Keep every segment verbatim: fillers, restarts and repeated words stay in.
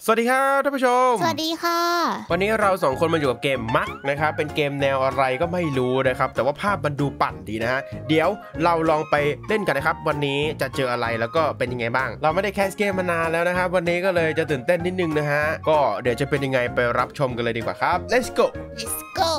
สวัสดีครับท่านผู้ชมสวัสดีค่ะวันนี้เราสองคนมาอยู่กับเกมมักนะครับเป็นเกมแนวอะไรก็ไม่รู้นะครับแต่ว่าภาพมันดูปั่นดีนะฮะเดี๋ยวเราลองไปเล่นกันนะครับวันนี้จะเจออะไรแล้วก็เป็นยังไงบ้างเราไม่ได้แคสเกมมานานแล้วนะครับวันนี้ก็เลยจะตื่นเต้นนิดนึงนะฮะก็เดี๋ยวจะเป็นยังไงไปรับชมกันเลยดีกว่าครับ let's go let's go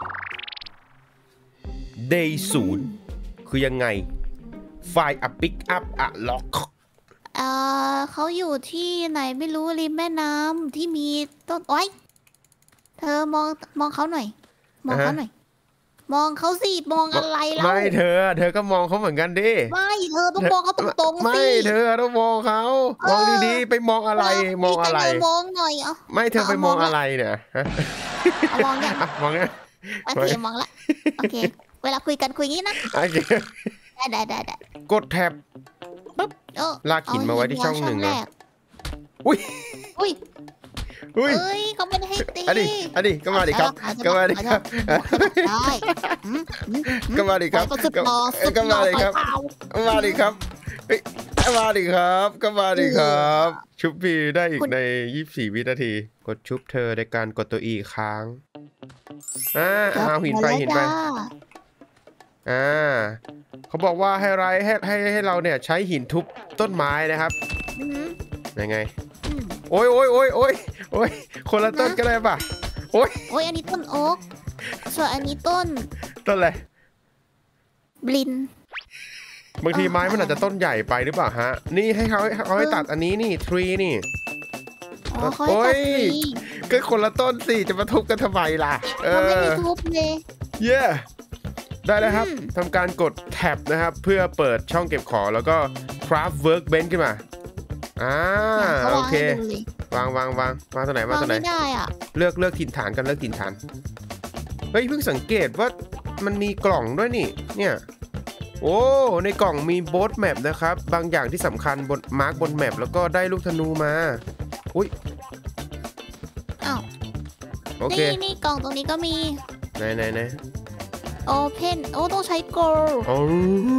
day ศูนย์คือยังไงไฟล์ a pick up a lock เอ่อเขาอยู่ที่ไหนไม่รู้ริมแม่น้ำที่มีต้นโอ้ยเธอมองมองเขาหน่อยมองเขาหน่อยมองเขาสิมองอะไรแล้วไม่เธอเธอก็มองเขาเหมือนกันดิไม่เธอต้องมองเขาตรงๆสิไม่เธอต้องมองเขามองดีๆไปมองอะไรมองอะไรมองหน่อยอ่ะไม่เธอไปมองอะไรเนี่ยมองเนี่ยมองเนี่ยโอเคมองละโอเคเวลาคุยกันคุยงี้นะโอเคได้ได้ได้ได้กดแท็บปุ๊บลากหินมาไว้ที่ช่องหนึ่งนะอุ้ยอุ้ยอุ้ยเอ้ยเขาไม่ได้ให้ตีอันนี้อันนี้ก็มาดิครับก็มาดิครับได้ก็มาดิครับก็มาดิครับมาดิครับมาดิครับก็มาดิครับชุบพีได้อีกในยี่สิบสี่วินาทีกดชุบเธอในการกดตัวอีค้างอ่าเอาหินไปหินไปอ่าเขาบอกว่าให้ไรให้ให้ให้เราเนี่ยใช้หินทุบต้นไม้นะครับยังไงโอ้ยโอ้ยโอ้ยโอ้ยโอ้ยคนละต้นก็ได้ป่ะโอ้ยโอ้ยอันนี้ต้นโอ๊กส่วนอันนี้ต้นต้นอะไรบลินบางทีไม้มันอาจจะต้นใหญ่ไปหรือเปล่าฮะนี่ให้เขาเขาให้ตัดอันนี้นี่ทรีนี่โอ้ยก็คนละต้นสิจะมาทุบกันทำไมล่ะเออไม่ได้ทุบเลยเย้ได้แล้วครับทำการกดแท็บนะครับเพื่อเปิดช่องเก็บของแล้วก็ craft workbench ขึ้นมาอ่าโอเควางวางวางมาตัวไหนมาตัวไหนไม่ได้อ่ะเลือกเลือกถิ่นฐานกันเลือกถิ่นฐานเฮ้ยเพิ่งสังเกตว่ามันมีกล่องด้วยนี่เนี่ยโอ้ในกล่องมีโบสแมปนะครับบางอย่างที่สำคัญบนมาร์กบนแมปแล้วก็ได้ลูกธนูมาอุ้ยอ้าวโอเคนี่นี่กล่องตรงนี้ก็มีไหนไหนไหนโอเพนโอ้ต้องใช้โกลอ๋อ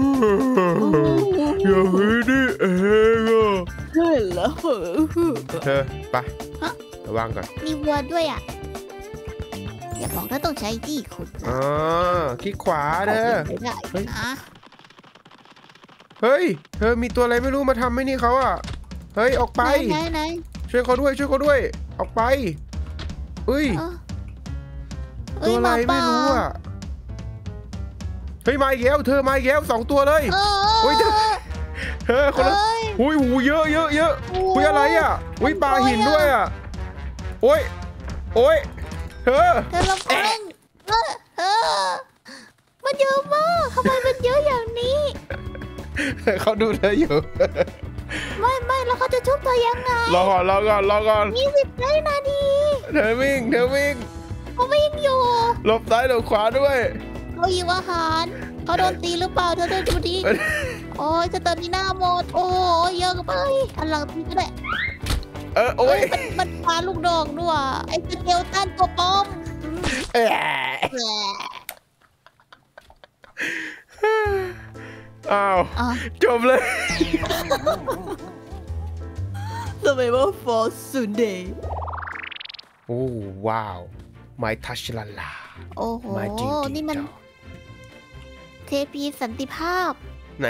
อย่างนี้นี่เองอ่ะเฮ้ยแล้วเธอไประวังก่อนมีวัวด้วยอ่ะอย่าบอกว่าต้องใช้ที่ขุดอ๋อคลิกขวาเด้อเฮ้ยนะเฮ้ยเธอมีตัวอะไรไม่รู้มาทำไม่นี่เขาอ่ะเฮ้ยออกไปไหนไหนช่วยเขาด้วยช่วยเขาด้วยออกไปเฮ้ยตัวอะไรไม่รู้อ่ะเฮ้ยมาอีกแล้วเธอมาอีกแล้วสองตัวเลยโอ้ยเธอเธอคนละอุ้ยหูเยอะเยอะเยอะอุ้ยอะไรอ่ะอุ้ยปลาหินด้วยอ่ะโอ้ยโอ้ยเธอเธอลำพังเออมันเยอะมากทำไมมันเยอะอย่างนี้เขาดูเธออยู่ไม่ไม่แล้วเขาจะชุบเธอยังไงรอก่อนรอก่อนรอก่อนยี่สิบได้นาทีเธอวิ่งเธอวิ่งเขาวิ่งอยู่หลบซ้ายหลบขวาด้วยเขาหิวอาหารเขาโดนตีหรือเปล่าเธอเดินดูดิโอ้ยจะเติมมีหน้าหมดโอ้ยเยอะไปอันหลังตีก็ได้เออโอ้ยมันปาลูกดอกด้วยไอ้สเกลตันตัวป้อมอ้าวจบเลย Survival for Sunday โอ้ว้าว My touch ลาลาโอ้โหนี่มันเทพีสันติภาพไหน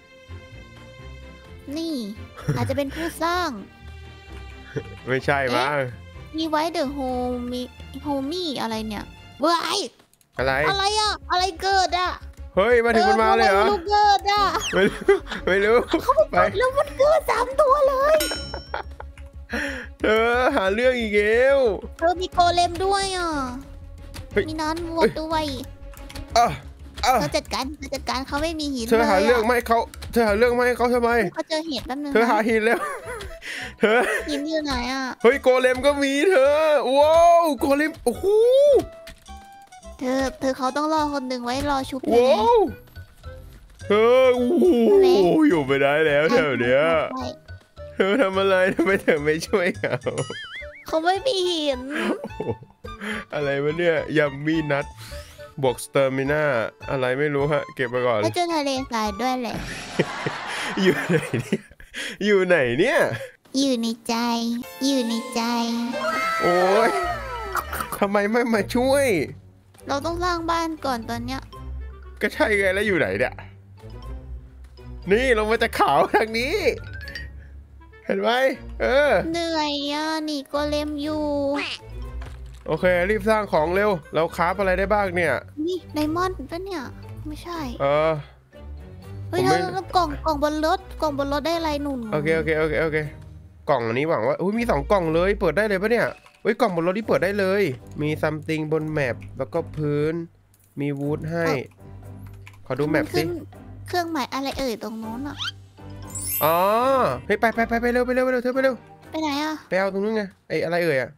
นี่อาจจะเป็นผู้สร้างไม่ใช่มั้งมีไว้เดอะโฮมีโฮมี่อะไรเนี่ยเว้ยอะไรอะไรอะอะไรเกิดอะเฮ้ยมาถึงมันมาเลยเหรอไม่รู้เกิดอะไม่รู้ไม่รู้ไปแล้วมันเกิดสามตัวเลยเธอหาเรื่องอีกแล้วเธอมีโกเลมด้วยอ่ะมีน้ำวัวด้วยเธอจัดการเธอจัดการเขาไม่มีหินเธอหาเรื่องไม่เขาเธอหาเรื่องไม่เขาทำไมเขาเจอเห็ดแป๊บนึงเธอหาหินแล้วเธอหินอยู่ไหนอ่ะเฮ้ยโกเลมก็มีเธอว้าวโกเลมโอ้โหเธอเธอเขาต้องรอคนหนึ่งไว้รอชุบว้าวเธอโอ้โหอยู่ไม่ได้แล้วแถวเนี้ยเธอทำอะไรทำไมเธอไม่ช่วยเขาเขาไม่มีหินอะไรวะเนี่ยยัมมี่นัทบวกสเตอร์มิน่าอะไรไม่รู้ฮะเก็บไปก่อนแล้วเจอทะเลทรายด้วยแหละอยู่ไหนเนี่ยอยู่ไหนเนี่ยอยู่ในใจ อยู่ในใจโอ้ยทำไมไม่มาช่วยเราต้องสร้างบ้านก่อนตอนเนี้ยก็ใช่ไงแล้วอยู่ไหนเนี่ยนี่ลงมาจากเขาทางนี้ เห็นไหมเออเหนื่อยอ่ะนี่โกเลมอยู่โอเครีบสร้างของเร็วเราคราฟอะไรได้บ้างเนี่ยนี่ไดมอนด์ปะเนี่ยไม่ใช่เออเฮ้ยเธอกล่องกล่องบนรถกล่องบนรถได้อะไรหนุนโอเคโอเคโอเคโอเคกล่องอันนี้หวังว่าอุ้ยมีสองกล่องเลยเปิดได้เลยปะเนี่ยเฮ้ยกล่องบนรถที่เปิดได้เลยมีซัมติงบนแมปแล้วก็พื้นมีวูดให้ขอดูแมปสิเครื่องหมายอะไรเอ่ยตรงโน้นอ่ะอ๋อเฮ้ยไปไปไปไปเร็วไปเร็วไปเร็วเธอไปเร็วไปไหนอ่ะไปเอาตรงนู้นไงไอ้อะไรเอ่ยอ่ะ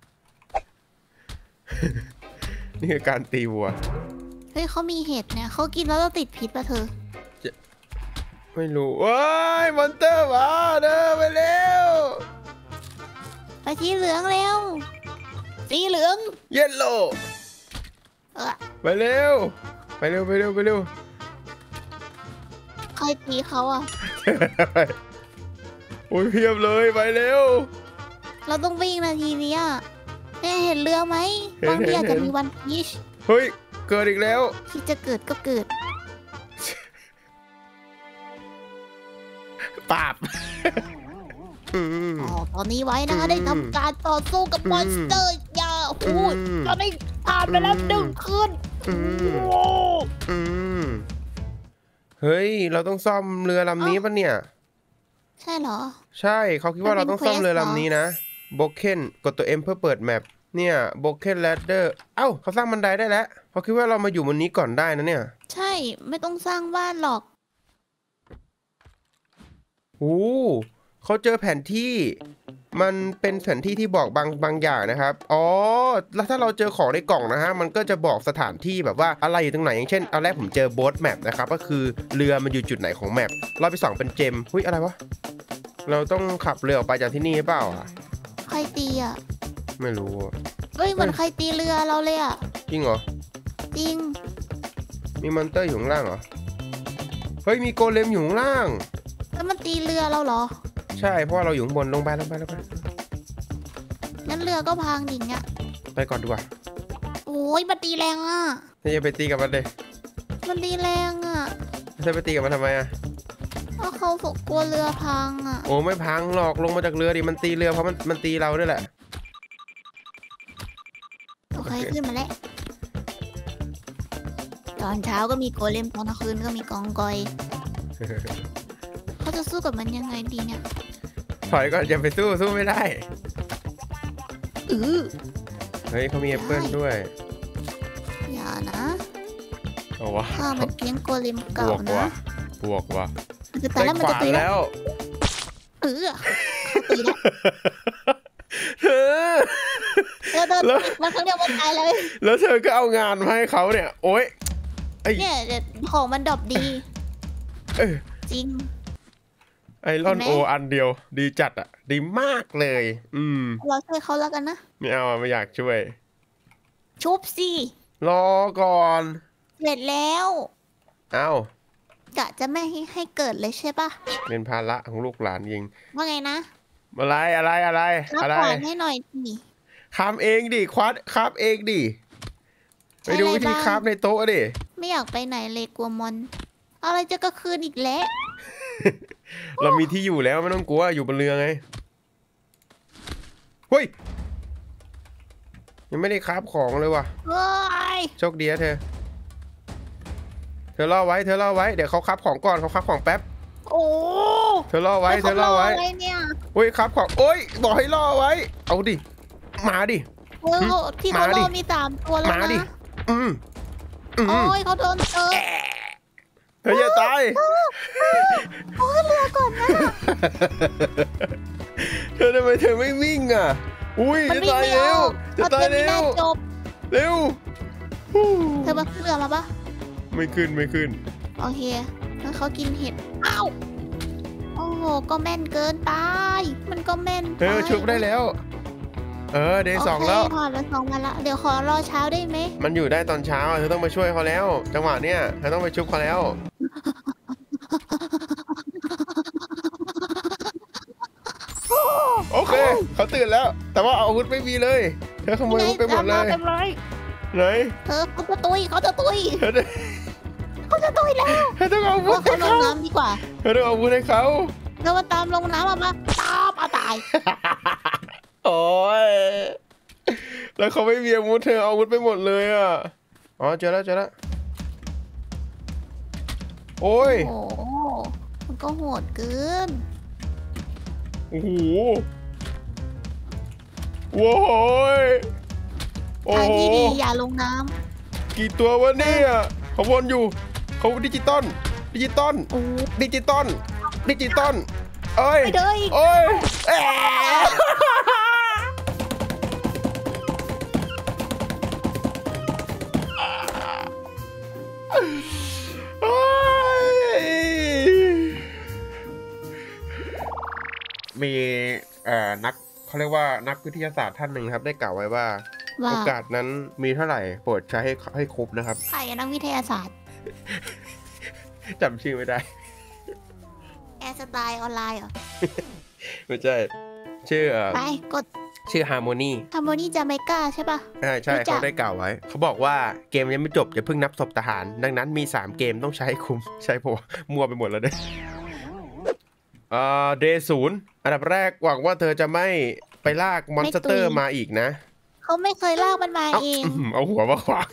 นี่คือการตีวัวเฮ้ยเขามีเห็ดเนี่ยเขากินแล้วเราติดพิษป่ะเธอไม่รู้ว้ายมอนเตอร์มาเด้อไปเร็วไปสีเหลืองเร็วสีเหลืองเยลโล่ไปเร็วไปเร็วไปเร็วไปเร็วใครตีเขาอ่ะโอ้ยเพียบเลยไปเร็วเราต้องวิ่งนาทีนี้เนี่ยเห็นเรือไหมบางทีอาจจะมีวันพีชเฮ้ยเกิดอีกแล้วที่จะเกิดก็เกิดปราบอ๋อตอนนี้ไว้นะได้ทำการต่อสู้กับมอนสเตอร์ยาหูตอนนี้ผ่านไปแล้วหนึ่งคืนเฮ้ยเราต้องซ่อมเรือลำนี้ปะเนี่ยใช่เหรอใช่เขาคิดว่าเราต้องซ่อมเรือลำนี้นะโบเคนกดตัว M เพื่อเปิดแมปเนี่ยโบเคนแรดเดอร์เอ้าเขาสร้างบันไดได้แล้วเขาคิดว่าเรามาอยู่บนนี้ก่อนได้นะเนี่ยใช่ไม่ต้องสร้างบ้านหรอกโอ้เขาเจอแผนที่มันเป็นแผนที่ที่บอกบางบางอย่างนะครับอ๋อแล้วถ้าเราเจอของในกล่องนะฮะมันก็จะบอกสถานที่แบบว่าอะไรอยู่ตรงไหนอย่างเช่นเอาแรกผมเจอโบ๊ทแมปนะครับก็คือเรือมันอยู่จุดไหนของแมปเราไปส่องเป็นเจมหุ้ยอะไรวะเราต้องขับเรือออกไปจากที่นี่หรือเปล่าอ่ะใครตีอ่ะไม่รู้เฮ้ยเหมือนใครตีเรือเราเลยอ่ะจริงเหรอจริงมีมอนเตอร์อยู่ข้างล่างเหรอเฮ้ยมีโกเลมอยู่ข้างล่างแล้วมันตีเรือเราเหรอใช่เพราะเราอยู่ข้างบนลงไปลงไปลงไปงั้นเรือก็พังดิ่งอ่ะไปก่อนดีกว่าโอ้ยมันตีแรงอ่ะนี่จะไปตีกับมันเลยมันตีแรงอ่ะจะไปตีกับมันทำไมอ่ะเพราะเขาฝกกลัวเรือพังอ่ะโอ้ไม่พังหรอกลงมาจากเรือดิมันตีเรือเพราะมันมันตีเราด้วยแหละโอเคขึ้นมาแล้วตอนเช้าก็มีโกเลมตอนกลางคืนก็มีกองกอยเขาจะสู้กับมันยังไงดีเนี่ยถอยก่อนอย่าไปสู้สู้ไม่ได้อือเฮ้ยเขามีแอปเปิ้ลด้วยอย่านะเอาวะถ้ามันเลี้ยงโกเลมเก่านะบวกว่ะจะตายแล้วมันจะตีแล้วเออตีแล้วเธอแล้วมันครั้งเดียวมันตายเลยแล้วเธอก็เอางานมาให้เขาเนี่ยโอ๊ยเนี่ยของมันดรอปดีจริงไอรอนโออันเดียวดีจัดอ่ะดีมากเลยอืมเราช่วยเขาแล้วกันนะไม่เอาไม่อยากช่วยชุบสิรอก่อนเสร็จแล้วเอ้ากะจะไม่ให้ให้เกิดเลยใช่ปะเป็นภาระของลูกหลานยิงว่าไงนะอะไรอะไรอะไรอะไรให้หน่อยดิคราฟเองดิควัดคราฟเองดิไปดูวิธีคราฟในโต๊ะดิไม่อยากไปไหนเลยกลัวมอนอะไรจะกระคืนอีกแล้วเรามีที่อยู่แล้วไม่ต้องกลัวอยู่บนเรือไงเฮ้ยยังไม่ได้คราฟของเลยว่ะโชคดีนะเธอเธอรอไว้เธอรอไว้เดี๋ยวเขาคราฟของก่อนเขาคราฟของแป๊บโอ้เธอรอไว้เธอรอไว้เฮ้ยคราฟของโอ้ยบอกให้รอไว้เอาดิมาดิที่เขารอมีสามตัวแล้วนะอืมโอ้ยเขาโดนเจอเธออย่าตายโอ้เรือก่อนนะเธอทำไมเธอไม่วิ่งอ่ะอุ้ยจะตายเร็วจะตายเร็วเร็วเธอมาขึ้นเรือมาปะไม่ขึ้นไม่ขึ้นโอเคงั้นเขากินเห็ดอ้าวโอ้โหก็แม่นเกินไปมันก็แม่นเธอชุบได้แล้วเออเดย์สองแล้วพอแล้วสองมาละเดี๋ยวขอรอเช้าได้ไหมมันอยู่ได้ตอนเช้าเธอต้องไปช่วยเขาแล้วจังหวะเนี้ยเธอต้องไปชุบเขาแล้วตื่นแล้วแต่ว่าอาวุธไม่มีเลยเธอขโมยอาวุธไปหมดเลยไหนเธอเขาจะตุยเขาจะตุยเขาจะตุยแล้วเธอต้องเอาอาวุธให้เขาลงน้ำดีกว่าเธอต้องเอาอาวุธให้เขาเรามาตามลงน้ำมามาตามเอาตายโอ้ยแล้วเขาไม่มีอาวุธเธอเอาอาวุธไปหมดเลยอ่ะอ๋อเจอแล้วเจอแล้วโอ้ยโอ้มันก็โหดเกินโอ้โหว้ายโอ้ทางโหที่ดีอย่าลงน้ำกี่ตัววะเนี่ยเขาวนอยู่เขาดิจิตอลดิจิตอลดิจิตอลดิจิตอลเอ้ยเอ้ยมีเอ่อนักเขาเรียกว่านักวิทยาศาสตร์ท่านหนึ่งครับได้กล่าวไว้ว่าโอกาสนั้นมีเท่าไหร่โปรดใช้ให้ให้ครบนะครับใครนักวิทยาศาสตร์จำชื่อไม่ได้แอร์สไตล์ออนไลน์เหรอไม่ใช่ชื่อไปกดชื่อฮาร์โมนีฮาร์โมนีจาเมกาใช่ปะใช่ใช่เขาได้กล่าวไว้เขาบอกว่าเกมยังไม่จบอย่าเพิ่งนับศพทหารดังนั้นมีสามเกมต้องใช้คุ้มใช่ปะมัวไปหมดแล้วเนี่ยอ่าเดย์ศูนย์อันดับแรกหวังว่าเธอจะไม่ไปลากมอนสเตอร์มาอีกนะเขาไม่เคยลากมันมาเองเอาหัวมาขวาง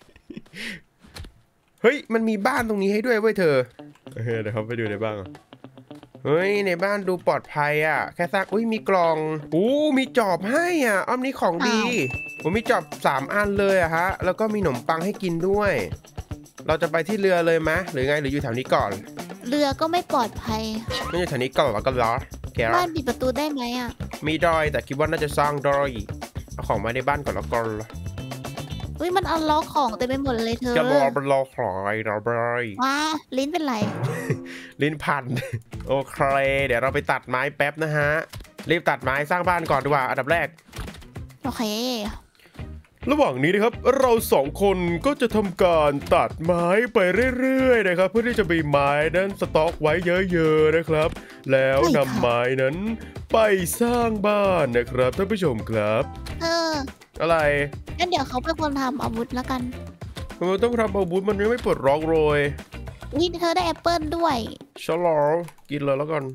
เฮ้ยมันมีบ้านตรงนี้ให้ด้วยเว้ยเธอเดี๋ยวเขาไปดูในบ้านเฮ้ยในบ้านดูปลอดภัยอ่ะแค่ซักอุ้ยมีกล่องอู้มีจอบให้อ่ะอ้อมนี้ของดีผมมีจอบสามอันเลยอะฮะแล้วก็มีขนมปังให้กินด้วยเราจะไปที่เรือเลยไหมหรือไงหรืออยู่แถวนี้ก่อนเรือก็ไม่ปลอดภัยไม่อยู่แถวนี้ก่อนแล้วก็ล้อบ้านปิดประตูได้ไหมอ่ะมีดอยแต่คิดว่าน่าจะสร้างดอยเอาของมาในบ้านก่อนแล้วก่อนอุ้ยมันเอาล็อกของเต็มไปหมดเลยเธอจะบอกเป็นล็อกของอะไรเราไปว้าลิ้นเป็นไรลิ้นพันโอเคเดี๋ยวเราไปตัดไม้แป๊บนะฮะรีบตัดไม้สร้างบ้านก่อนดีกว่าอันดับแรกโอเคระหว่างนี้นะครับเราสองคนก็จะทำการตัดไม้ไปเรื่อยๆนะครับเพื่อที่จะมีไม้นั้นสต็อกไว้เยอะๆนะครับแล้วนำไม้นั้นไปสร้างบ้านนะครับท่านผู้ชมครับเอออะไรงั้นเดี๋ยวเขาเป็นคนทำอาวุธแล้วกันมันต้องทำอาวุธมันยังไม่ปลดล็อกเลยนี่เธอได้แอปเปิลด้วยฉลองกินเลยแล้วกัน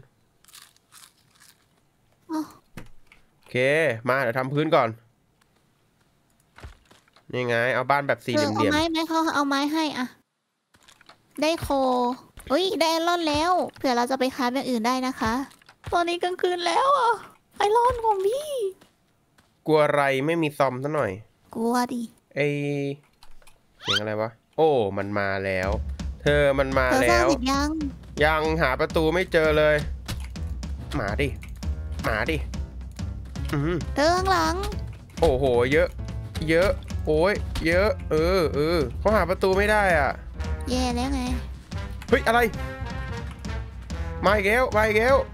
โอเคมาเดี๋ยวทำพื้นก่อนนี่ไงเอาบ้านแบบสี่เหลี่ยมเอาไม้ไหมเขาเอาไม้ให้อะได้โคอุ้ยได้ไอรอนแล้วเผื่อเราจะไปค้าแบบอื่นได้นะคะตอนนี้กลางคืนแล้วอ่ะไอรอนของพี่กลัวอะไรไม่มีซอมซะหน่อยกลัวดิไอเสียงอะไรวะโอ้มันมาแล้วเธอมันมาแล้วยังยังหาประตูไม่เจอเลยหมาดิหมาดิเธอข้างหลังโอ้โหเยอะเยอะโอ้ยเยอะเออเออเขาหาประตูไม่ได้อ่ะแย่แล้วไงเฮ้ยอะไรมาอีกแล้วมาอีกแล้ว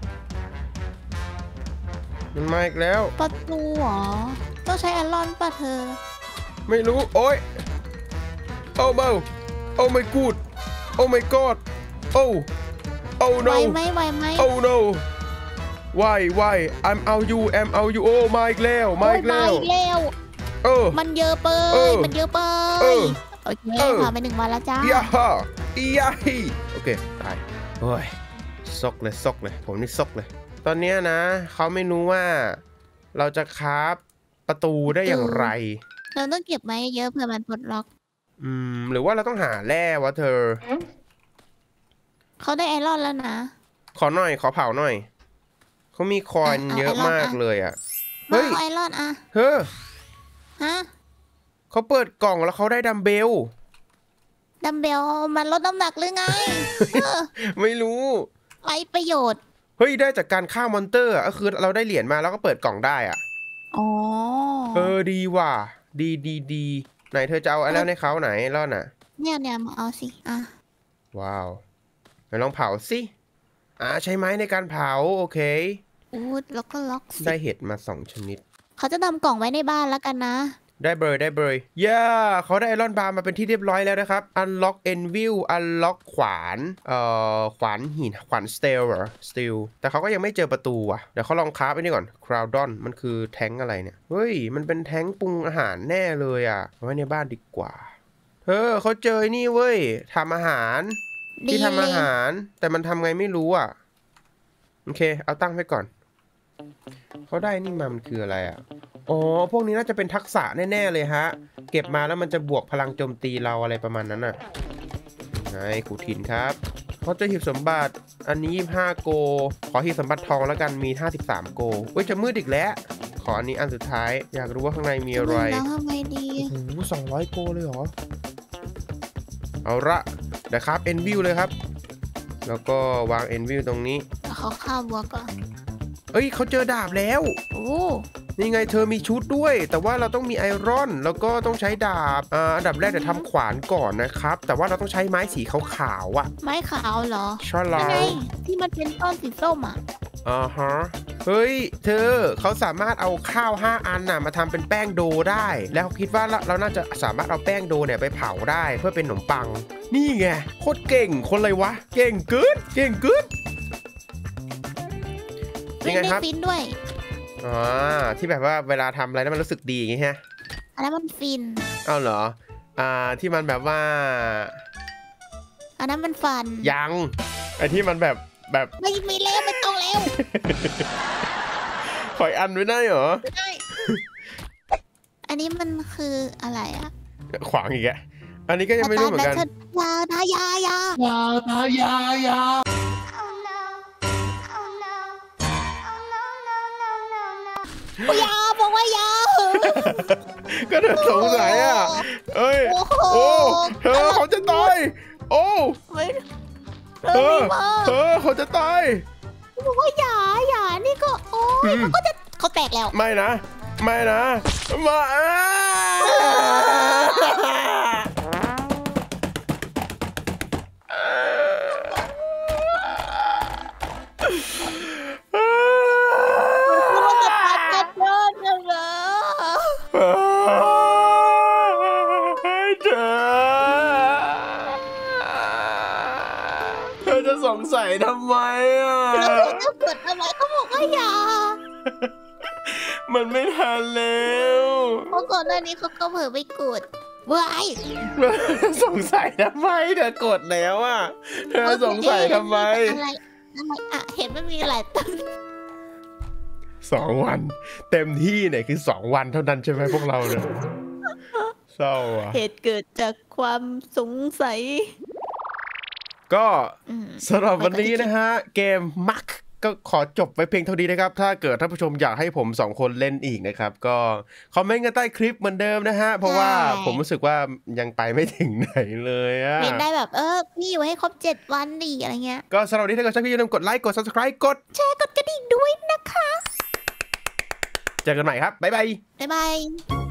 มันมาอีกแล้วประตูหรอต้องใช้ไอรอนป่ะเธอไม่รู้โอ้ยโอ้เบาโอ้ไม่กูดโอ้ไม่กอดโอ้โอ้ no ไหวไหมไหวไหมโอ้ no ไหวไหว I'm out you I'm out you โอ้มาอีกแล้วมาอีกแล้วเออมันเยอะเปยมันเยอะเปยโอเคผ่านไปหนึ่งวันแล้วจ้าย่าฮ่าย่าฮีโอเคตายโอ้ยซกเลยซกเลยผมนี่ซกเลยตอนนี้นะเขาไม่รู้ว่าเราจะคราฟประตูได้อย่างไรเราต้องเก็บไว้เยอะเพื่อมันปลดล็อกอืมหรือว่าเราต้องหาแร่วะเธอเขาได้ไอรอนแล้วนะขอหน่อยขอเผาหน่อยเขามีคอยเยอะมากเลยอ่ะเฮ้ยไอรอนอ่ะเฮ้อฮะเขาเปิดกล่องแล้วเขาได้ดัมเบลดัมเบลมันลดน้ำหนักหรือไงไม่รู้ไรประโยชน์เฮ้ยได้จากการฆ่ามอนเตอร์อ่ะก็คือเราได้เหรียญมาแล้วก็เปิดกล่องได้อ่ะอ๋อเออดีว่ะดีดีดีไหนเธอจะเอาอะไรให้เขาไหนล่ะน่ะเนี่ยเนี่ยมาเอาสิอ่ะว้าวไหนลองเผาสิอ่าใช้ไม้ในการเผาโอเคอู้แล้วก็ล็อกได้เห็ดมาสองชนิดเขาจะทำกล่องไว้ในบ้านแล้วกันนะได้เบอร์ได้เบอร์ย่าเขาได้ไอรอนบาร์มาเป็นที่เรียบร้อยแล้วนะครับ unlock envil unlock ขวานเอ่อขวานหินขวาน steel เหรอ steel แต่เขาก็ยังไม่เจอประตูว่ะเดี๋ยวเขาลองคราฟไอ้นี่ก่อน crowdon มันคือแท้งอะไรเนี่ยเฮ้ยมันเป็นแท้งปรุงอาหารแน่เลยอ่ะเอาไว้ในบ้านดีกว่าเธอเขาเจอนี่เว้ยทำอาหารที่ทำอาหารแต่มันทำไงไม่รู้อ่ะโอเคเอาตั้งไว้ก่อนเขาได้นี่มามันคืออะไรอ่ะอ๋อพวกนี้น่าจะเป็นทักษะแน่ๆเลยฮะเก็บมาแล้วมันจะบวกพลังโจมตีเราอะไรประมาณนั้นน่ะไงกูถินครับเขาจะหีบสมบัติอันนี้ยี่สิบห้าโกขอหีบสมบัติทองแล้วกันมีห้าสิบสามโกเว้ยจะมืดอีกแล้วขออันนี้อันสุดท้ายอยากรู้ว่าข้างในมีอะไรแล้วทำไมดีโอ้โหสองร้อยโกเลยเหรอเอาละเดี๋ยวครับเอ็นวิวเลยครับแล้วก็วางเอ็นวิวตรงนี้เขาข้าวบัวก่อนเอ้ยเขาเจอดาบแล้วโอ้นี่ไงเธอมีชุดด้วยแต่ว่าเราต้องมีไอรอนแล้วก็ต้องใช้ดาบอ่าอันดับแรกเดี๋ยวทำขวานก่อนนะครับแต่ว่าเราต้องใช้ไม้สีขาวๆอ่ะไม้ขาวเหรอใช่แล้วที่มันเป็นต้นสีส้มอ่ะอ่าฮะเฮ้ยเธอเขาสามารถเอาข้าวห้าอันน่ะมาทำเป็นแป้งโดได้แล้วคิดว่าเราน่าจะสามารถเอาแป้งโดเนี่ยไปเผาได้เพื่อเป็นขนมปังนี่ไงโคตรเก่งคนอะไรวะเก่งเกินเก่งเกินยังไงครับฟินด้วยอ๋อที่แบบว่าเวลาทำอะไรแล้วมันรู้สึกดีอย่างงี้ฮะอันนั้นมันฟินอ้าวเหรออ่าที่มันแบบว่าอันนั้นมันฟันยังไอที่มันแบบแบบไม่มีเล้วไม่ต้องแล้วขอยอันไม่ได้เหรอไม่ได้อันนี้มันคืออะไรอะขวางอีกแกอันนี้ก็ยังไม่รู้เหมือนกันยาทายายายาทายายาอยาบอกว่ายาก็เธอสงสัยอ่ะเอ้ยโอ้เธอเขาจะตายโอ้เธอเธอเขาจะตายบอกว่าอย่าอย่านี่ก็โอ้ยมันก็จะเขาแตกแล้วไม่นะไม่นะมาสงสัยทำไมอ่ะแล้วจะเกิดทำไมเขาบอกว่าอย่ามันไม่ทันแล้วเพราะก่อนหน้านี้เขาก็เผลอไปกดว้ายสงสัยทำไมเธอกดแล้วอ่ะเธอสงสัยทำไมอะไรอะไรอ่ะเห็นไม่มีอะไรตั้งสองวันเต็มที่เนี่ยคือสองวันเท่านั้นใช่ไหมพวกเราเนี่ยเศร้าอ่ะเหตุเกิดจากความสงสัยก็สำหรับวันนี้นะฮะเกมมักก็ขอจบไว้เพียงเท่านี้นะครับถ้าเกิดท่านผู้ชมอยากให้ผมสองคนเล่นอีกนะครับก็คอมเมนต์กันใต้คลิปเหมือนเดิมนะฮะเพราะว่าผมรู้สึกว่ายังไปไม่ถึงไหนเลยอะเล่นได้แบบเออพี่อยู่ให้ครบเจ็ดวันดีอะไรเงี้ยก็สำหรับวันนี้ถ้าเกิดชอบพี่อย่าลืมกดไลค์กด ซับสไครบ์ กดแชร์กดกระดิ่งด้วยนะคะเจอกันใหม่ครับบ๊ายบายบ๊ายบาย